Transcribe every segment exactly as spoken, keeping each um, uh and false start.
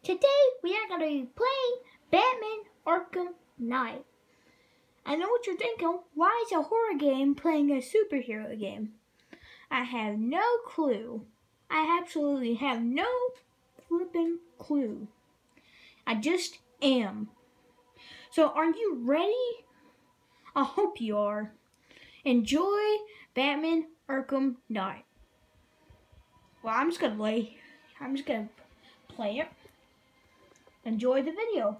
Today we are going to be playing Batman Arkham Knight. I know what you're thinking, why is a horror game playing a superhero game? I have no clue. I absolutely have no flipping clue. I just am. So are you ready? I hope you are. Enjoy Batman Arkham Knight. Well, I'm just gonna lay, I'm just gonna play it. Enjoy the video.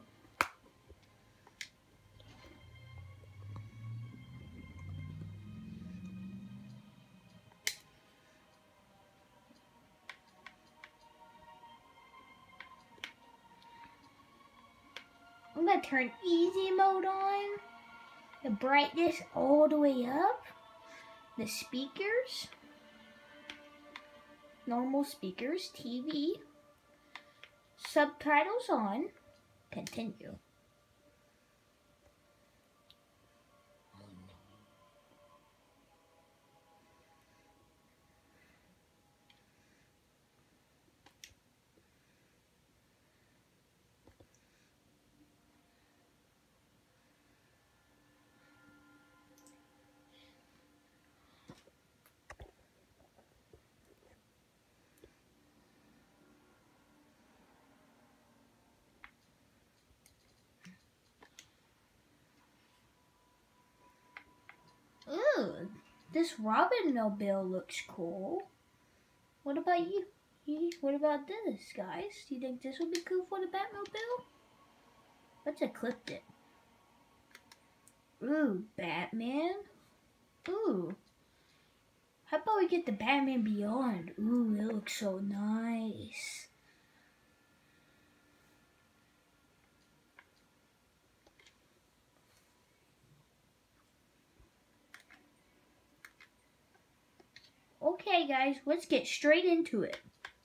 I'm gonna turn easy mode on, the brightness all the way up, the speakers, normal speakers, T V, subtitles on, continue. Ooh, this Robin Mobile looks cool. What about you? What about this, guys? Do you think this would be cool for the Batmobile? Let's equip it. Ooh, Batman. Ooh. How about we get the Batman Beyond? Ooh, it looks so nice. Okay, guys, let's get straight into it.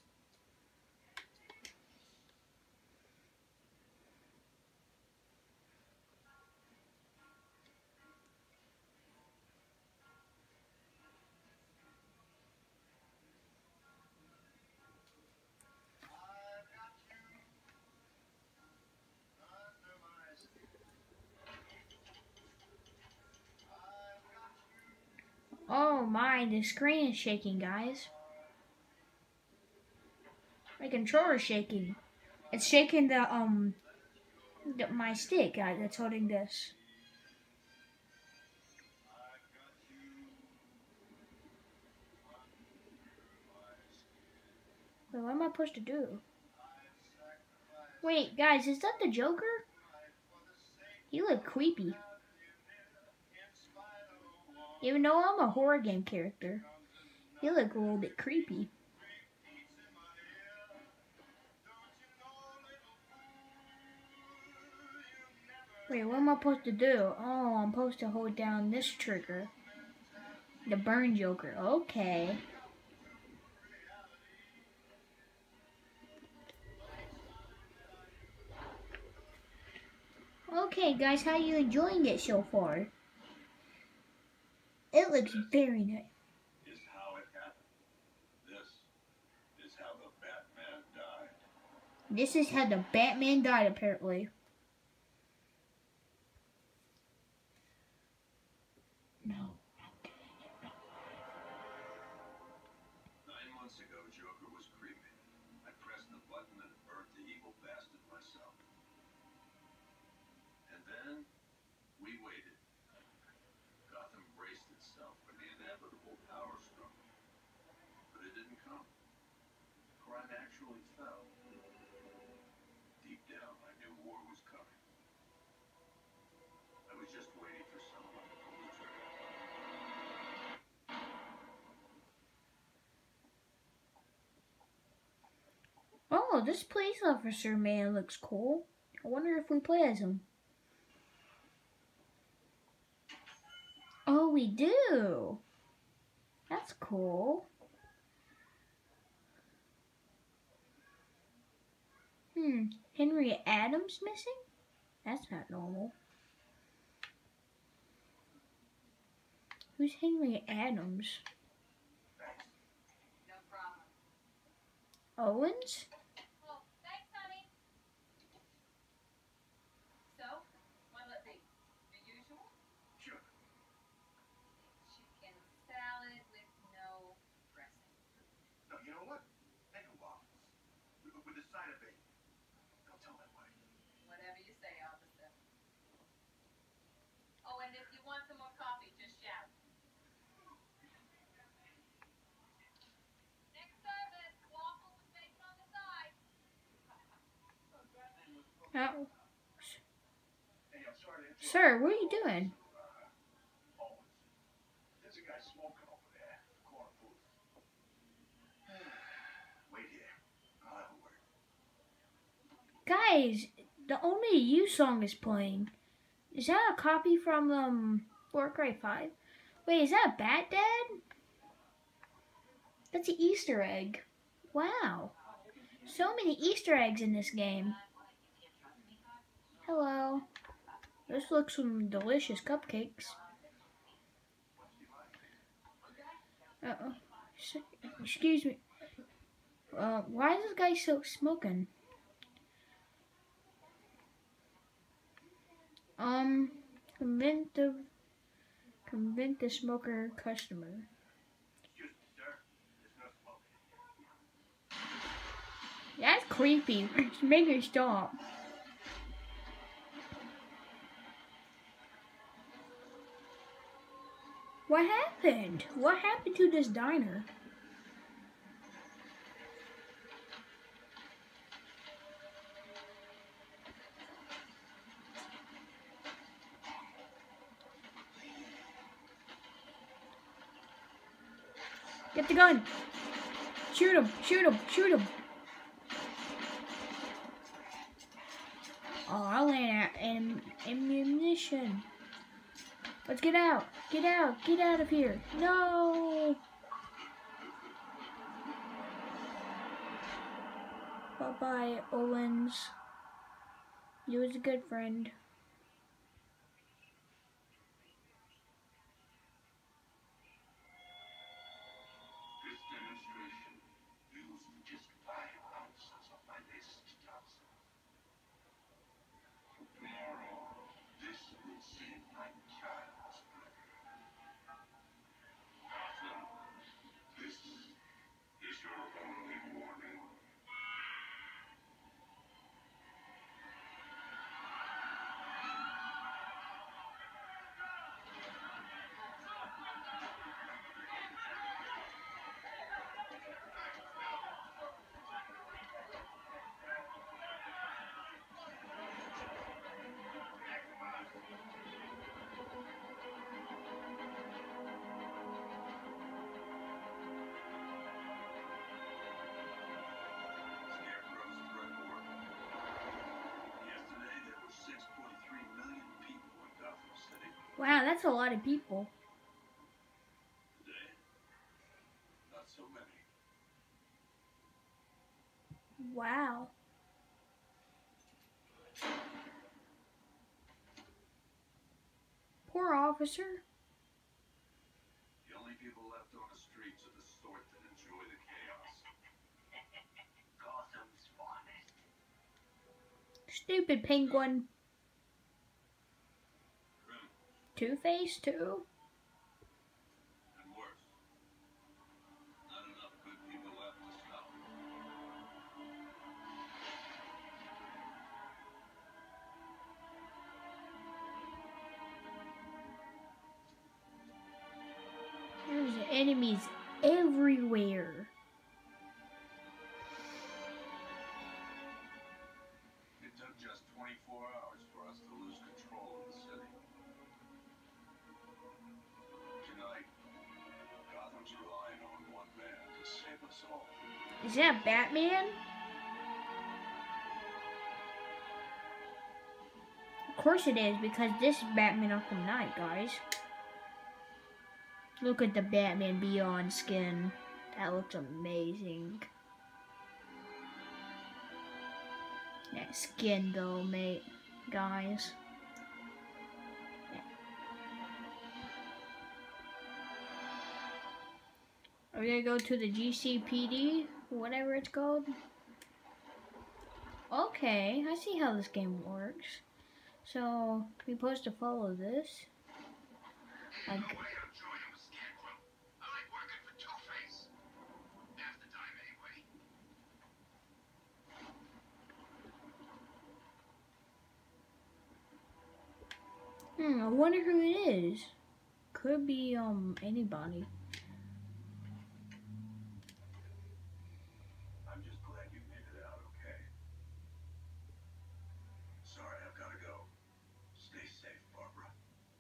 Oh my, the screen is shaking, guys. My controller's shaking. It's shaking the, um, the, my stick uh, that's holding this. Wait, what am I supposed to do? Wait, guys, is that the Joker? He look creepy. Even though I'm a horror game character, he look a little bit creepy. Wait, what am I supposed to do? Oh, I'm supposed to hold down this trigger. The burn Joker. Okay. Okay, guys, how are you enjoying it so far? It looks very nice. Is how it happened. This is how the Batman died. This is how the Batman died, apparently. No. Nine months ago, Joker was creeping. I pressed the button and burnt the evil bastard myself. And then, we waited. Gotham braced itself for the inevitable power struggle. But it didn't come. Crime actually fell. Deep down, I knew war was coming. I was just waiting for someone to pull the trigger. Oh, this police officer man looks cool. I wonder if we play as him. Oh, we do. That's cool. Hmm, Henry Adams missing? That's not normal. Who's Henry Adams? No problem. Owens? Oh, thanks, honey. You know what? Make them waffles. With, with a side of bacon. Don't tell my wife. Whatever you say, officer. Oh, and if you want some more coffee, just shout. Next service, waffle with bacon on the side. Oh. Hey, I'm sorry to interrupt. Sir, what are you doing? Oh, there's a guy smoking over there. Corner booth. Wait here. I'll have a word. Guys, the Only You song is playing. Is that a copy from um Far Cry five? Wait, is that Bat Dad? That's an Easter egg. Wow. So many Easter eggs in this game. Hello. This looks some delicious cupcakes. Uh-oh. Excuse me. Uh, why is this guy so smoking? Um, convince the convince the smoker customer. Excuse me, sir. There's no smoking. That's creepy. Just make her stop. What happened? What happened to this diner? Get the gun. Shoot him, shoot him, shoot him. Oh, I ran out am ammunition. Let's get out. Get out. Get out of here. No. Bye-bye, Owens. You was a good friend. This demonstration used just five ounces of my latest toxin. Tomorrow, this will save my child's blood. Gotham, this is your only warning. Scarecrow's threat worked. Yesterday, there were six point three million people in Gotham City. Wow, that's a lot of people. Today, not so many. Wow. Poor officer. The only people left on the streets are the sort that enjoy the chaos. Gotham's finest. Stupid penguin. Criminals Two-Face too. and worse. Not enough good people left to stop them. There's enemies everywhere. It took just twenty-four hours for us to lose control of the city. Tonight, Gotham's relying on one man to save us all. Is that Batman? Of course it is, because this is Batman Arkham Knight, guys. Look at the Batman Beyond skin. That looks amazing. That skin though, mate. Guys. Are we gonna go to the G C P D? Whatever it's called. Okay, I see how this game works. So, we're supposed to follow this. Like, No way I'm joining with Scarecrow. I like working for Two-Face. Half the time I Hmm, I wonder who it is. Could be, um, anybody. I'm just glad you made it out okay. Sorry, I've gotta go. Stay safe, Barbara.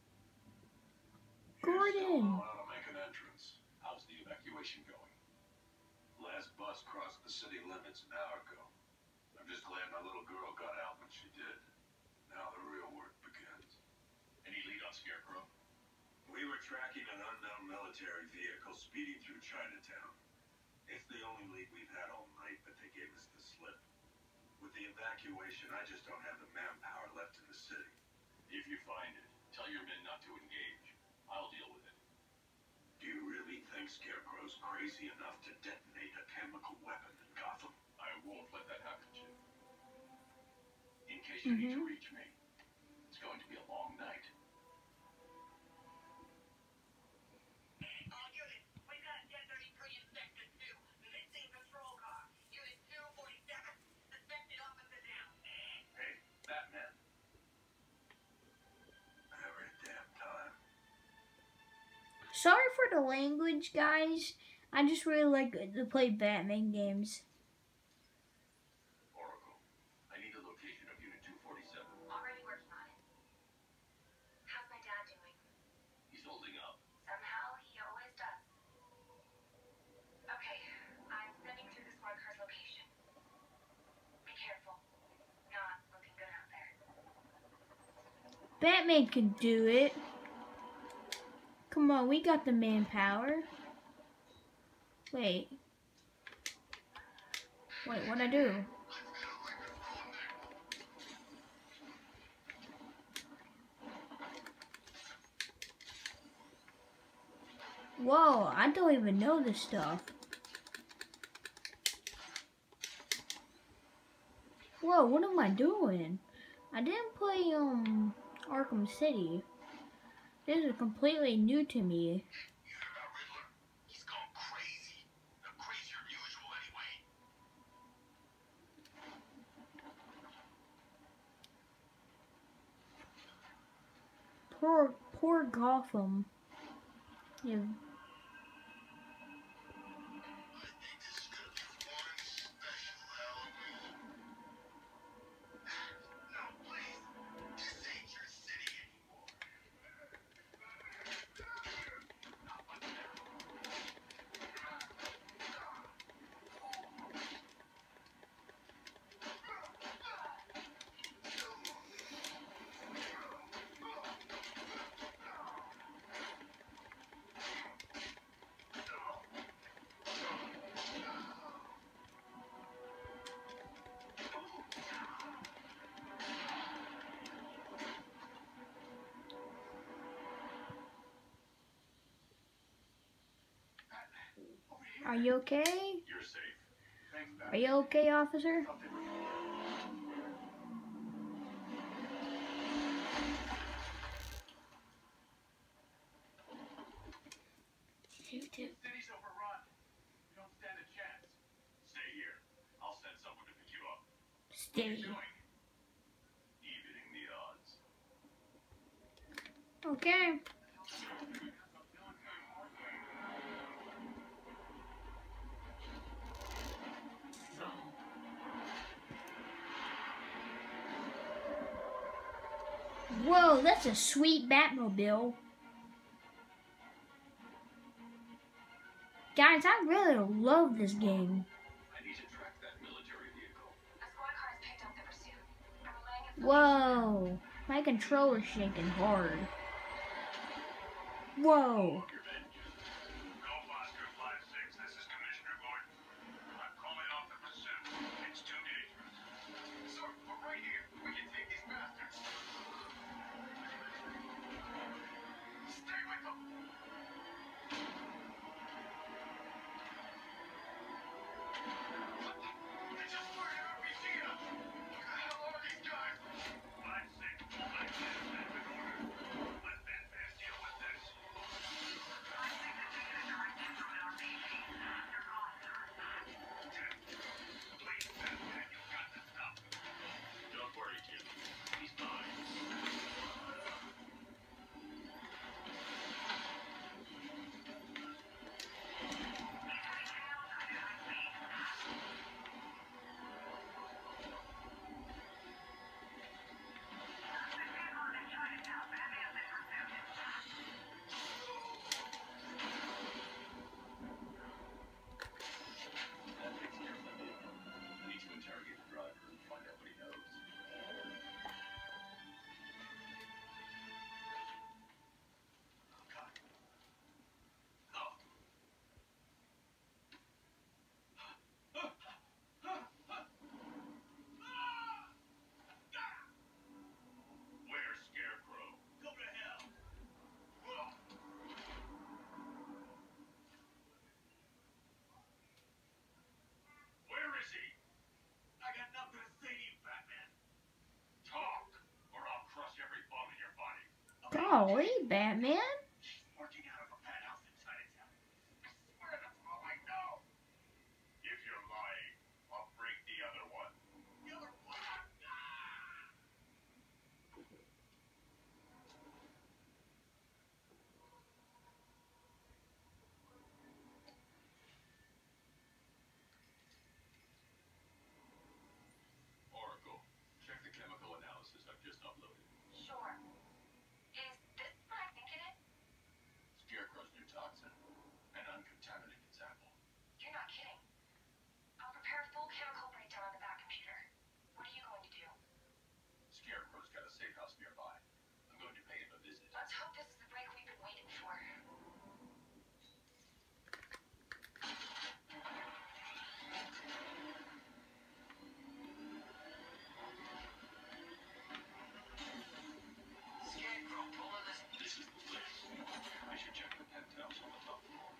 You're still Gordon. know how to make an entrance. How's the evacuation going? Last bus crossed the city limits an hour ago. I'm just glad my little girl got out when she did. Now the real work begins. Any lead on Scarecrow? We were tracking an unknown military vehicle speeding through Chinatown. It's the only lead we've had all night, but they gave us the slip. With the evacuation, I just don't have the manpower left in the city. If you find it, tell your men not to engage. I'll deal with it. Do you really think Scarecrow's crazy enough to detonate a chemical weapon in Gotham? I won't let that happen, Jim. In case you need to Mhm. reach me, it's going to be a long night. All units, we've got a ten thirty-three in Sector two. Missing patrol car. Unit two forty-seven. Suspected officer down. Hey, Batman. Every damn time. Sorry for the language, guys. I just really like to play Batman games. Oracle, I need a location of Unit two forty-seven. Already working on it. How's my dad doing? He's holding up. Somehow he always does. Okay, I'm sending through the squad car's location. Be careful. Not looking good out there. Batman can do it. Come on, we got the manpower. Wait. Wait, what'd I do? Whoa, I don't even know this stuff. Whoa, what am I doing? I didn't play um Arkham City. This is completely new to me. You heard about Riddler? He's gone crazy. Uh, crazier than usual, anyway. Poor, poor Gotham. Yeah. I think this is gonna be one special Halloween. No, please. This ain't your city anymore. Are you okay? You're safe. Thanks, Are you okay, officer? Something with City's overrun. You don't stand a chance. Stay here. I'll send someone to pick you up. What are Stay. you doing? Evening the odds. Okay. Whoa, that's a sweet Batmobile. Guys, I really love this game. I need to track that military vehicle. A squad car has picked up the pursuit. I'm relaying information. Whoa, my controller's shaking hard. Whoa. Your men. Go Oscar five six. This is Commissioner Gordon. I'm calling off the pursuit. It's too dangerous. Sir, we're right here. We can take these bastards. Stay with them. They just fired an R P G at us. Who the hell are these guys? five six. I can't stand in order. Let that man deal with this. Golly, Batman. Working out of a penthouse in Chinatown. I swear that's all I know. If you're lying, I'll break the other one. The other one? Oracle, check the chemical analysis I've just uploaded. Sure. Is this what I think it is? Scarecrow's new toxin. An uncontaminated sample. You're not kidding. I'll prepare a full chemical breakdown on the back computer. What are you going to do? Scarecrow's got a safe house nearby. I'm going to pay him a visit. Let's hope this is the break we've been waiting for. Scarecrow, pulling this. This is the place. I should check the penthouse on the top floor.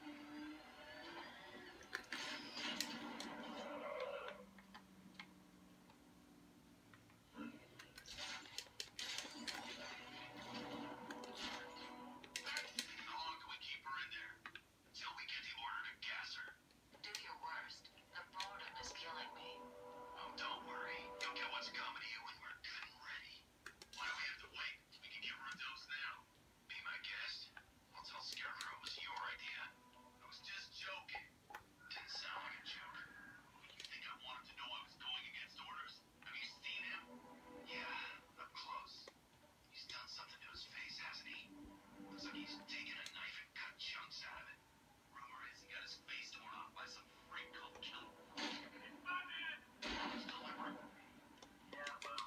How long do we keep her in there? Until we get the order to gas her. Do your worst. The boredom is killing me. Oh, don't worry. You'll get what's coming to you when we're good and ready. Why do we have to wait? We can get her a dose now. Be my guest. I'll tell Scarecrow it was your idea. I was just joking. Didn't sound like a joke. You think I want him to know I was going against orders? Have you seen him? Yeah, up close. He's done something to his face, hasn't he? Looks like he's taken a knife and cut chunks out of it. Rumor is he got his face torn off by some freak called Killer. It's my man! It's deliberate. Yeah, well,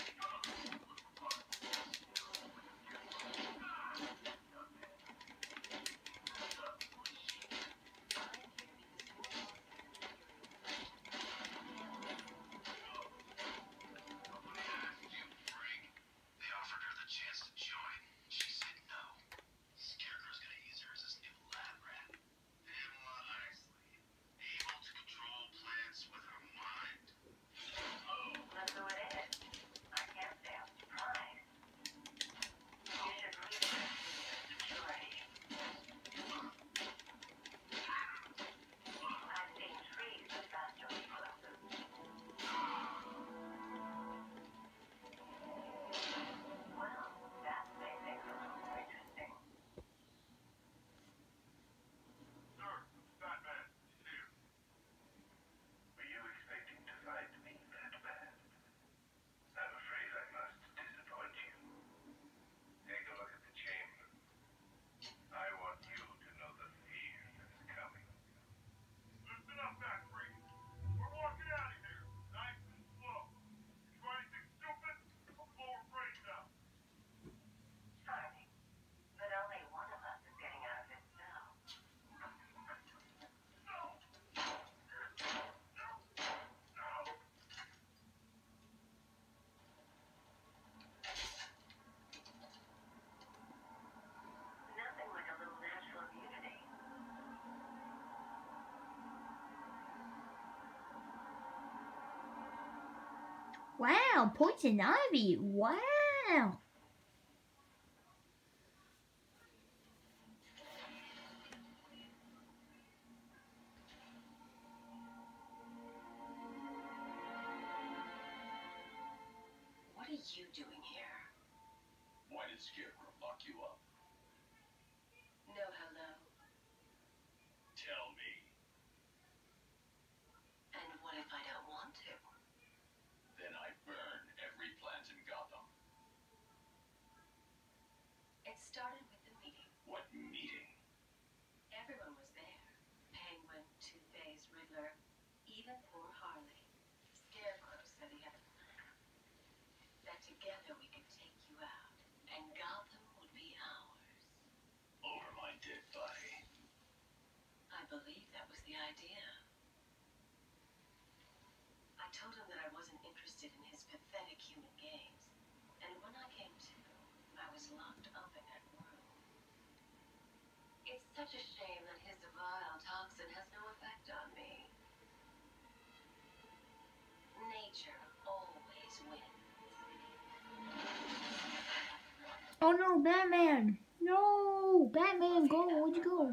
you freak. They offered her the chance to join. She said no. Scarecrow's gonna use her as his new lab rat. And wisely. Able to control plants with her mind. Look who it is. I can't say I'm surprised. You should leave this security. I've seen trees with faster reflexes. Well, that may make it a little interesting. Sir, Batman, here. Were you expecting to find me, Batman? I'm afraid I must disappoint you. Take a look at the chamber. I want you to know the fear that's coming. Listen up, Batfreak. We're walking out of here, nice and slow. You try anything stupid, I'll blow her brains out. Funny, but only one of us is getting out of this cell. Nothing like a little natural immunity. Wow, poison ivy. Wow. What are you doing here? Why did Scarecrow lock you up? No hello. Tell me. And what if I don't want to? Then I burn every plant in Gotham. It started with the meeting. What meeting? Everyone was there. Penguin, Two-Face, Riddler, even poor Harley. Scarecrow said he had a plan. That together we could take you out, and Gotham would be ours. Over my dead body. I believe that was the idea. I told him that I wasn't interested in his pathetic human games. And when I came to, I was locked up in that room. It's such a shame that his vile toxin has no effect on me. Nature always wins. Oh no, Batman! No! Batman, go! Where'd you go?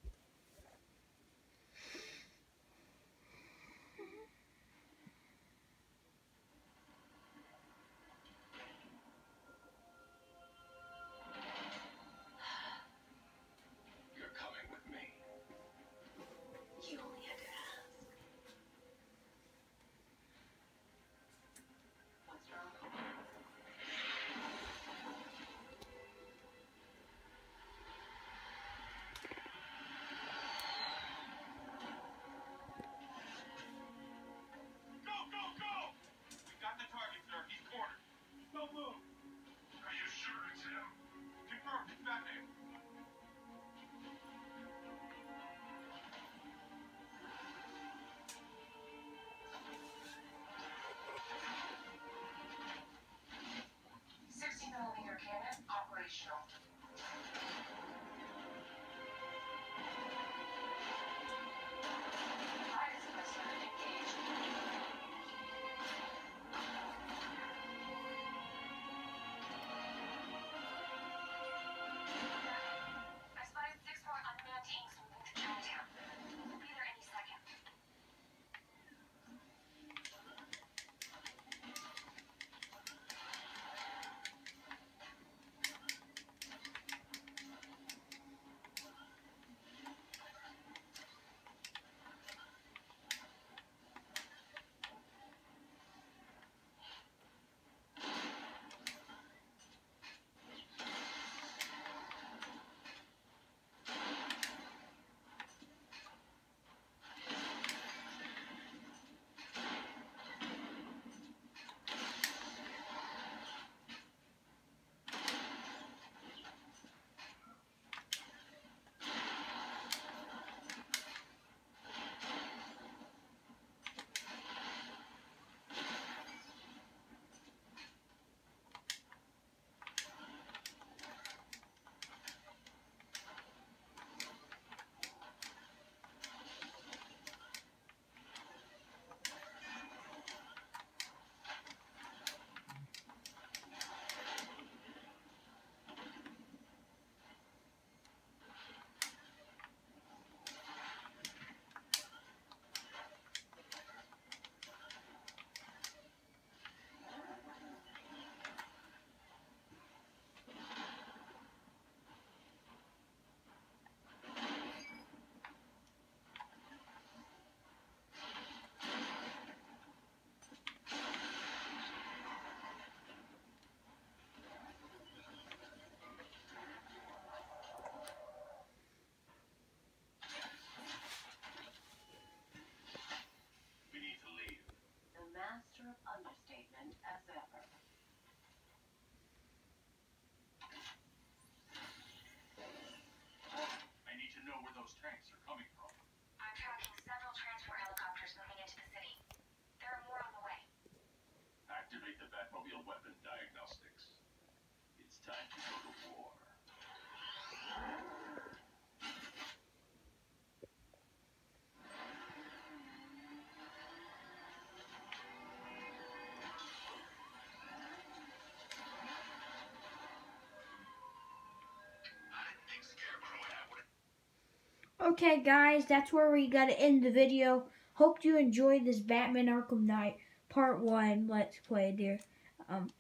You're coming with me. You only had to ask. What's wrong? Go, go, go! We got the target, sir. He's cornered. Don't move. Are you sure it's him? Confirmed. It's Batman. sixty millimeter cannon operational. Fire suppressor engaged. I spotted six more unmanned tanks moving to Chinatown. We'll be there any second. We need to leave. The master of understatement as ever. I need to know where those tanks are coming from. I'm tracking several transport helicopters moving into the city. There are more on the way. Activate the Batmobile weapon diagnostics. It's time to go to war. I didn't think Scarecrow would have what it Okay, guys, that's where we gotta end the video. Hope you enjoyed this Batman Arkham Knight Part One Let's Play, dear. Um,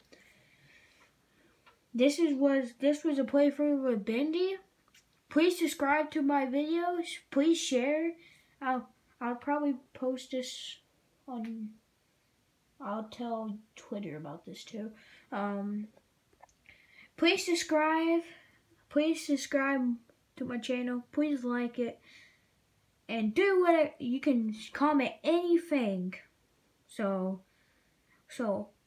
this is was this was a playthrough with Bendy. Please subscribe to my videos. Please share. I'll I'll probably post this on. I'll tell Twitter about this too. Um, please subscribe. Please subscribe to my channel. Please like it. And do whatever. You can comment anything. So, so